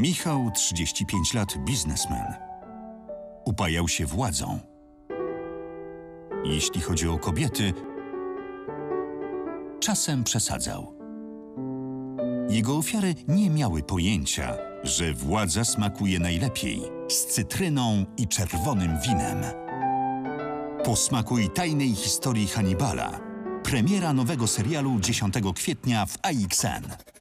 Michał, 35 lat, biznesmen. Upajał się władzą. Jeśli chodzi o kobiety, czasem przesadzał. Jego ofiary nie miały pojęcia, że władza smakuje najlepiej z cytryną i czerwonym winem. Posmakuj tajnej historii Hannibala. Premiera nowego serialu 10 kwietnia w AXN.